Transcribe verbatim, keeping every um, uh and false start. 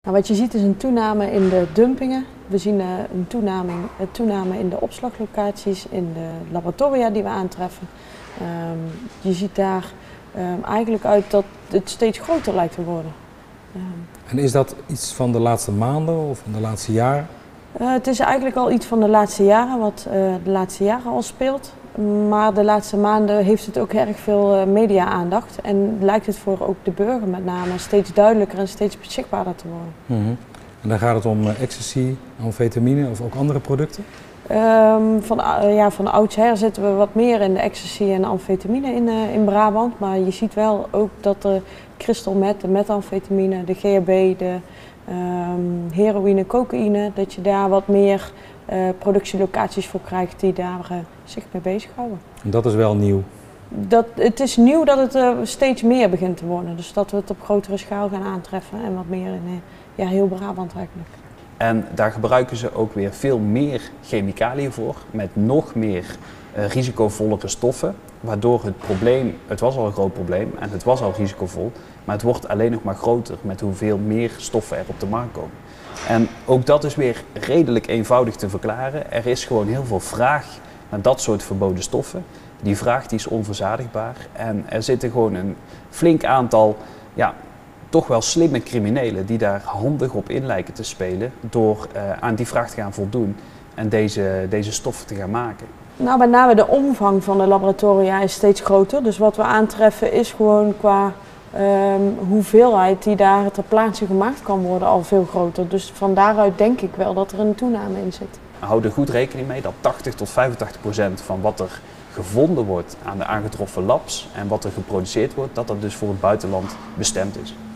Nou, wat je ziet is een toename in de dumpingen. We zien uh, een toename, een toename in de opslaglocaties, in de laboratoria die we aantreffen. Um, je ziet daar um, eigenlijk uit dat het steeds groter lijkt te worden. Um, en is dat iets van de laatste maanden of van de laatste jaren? Uh, het is eigenlijk al iets van de laatste jaren, wat uh, de laatste jaren al speelt. Maar de laatste maanden heeft het ook erg veel uh, media-aandacht en lijkt het voor ook de burger met name steeds duidelijker en steeds beschikbaarder te worden. Mm-hmm. En dan gaat het om uh, ecstasy, amfetamine of ook andere producten? Um, van, uh, ja, van oudsher zitten we wat meer in de ecstasy en amfetamine in, uh, in Brabant. Maar je ziet wel ook dat de crystal meth, de methamfetamine, de G H B, de um, heroïne, cocaïne, dat je daar wat meer uh, productielocaties voor krijgt die daar uh, zich mee bezighouden. En dat is wel nieuw? Dat, het is nieuw dat het uh, steeds meer begint te worden. Dus dat we het op grotere schaal gaan aantreffen en wat meer in uh, ja, heel Brabant eigenlijk. En daar gebruiken ze ook weer veel meer chemicaliën voor, met nog meer uh, risicovollere stoffen. Waardoor het probleem, het was al een groot probleem en het was al risicovol, maar het wordt alleen nog maar groter met hoeveel meer stoffen er op de markt komen. En ook dat is weer redelijk eenvoudig te verklaren. Er is gewoon heel veel vraag naar dat soort verboden stoffen. Die vraag die is onverzadigbaar en er zitten gewoon een flink aantal, ja, toch wel slimme criminelen die daar handig op in lijken te spelen door uh, aan die vraag te gaan voldoen en deze, deze stoffen te gaan maken. Nou, met name de omvang van de laboratoria is steeds groter. Dus wat we aantreffen is gewoon qua um, hoeveelheid die daar ter plaatse gemaakt kan worden al veel groter. Dus van daaruit denk ik wel dat er een toename in zit. We houden goed rekening mee dat tachtig tot vijfentachtig procent van wat er gevonden wordt aan de aangetroffen labs en wat er geproduceerd wordt, dat dat dus voor het buitenland bestemd is.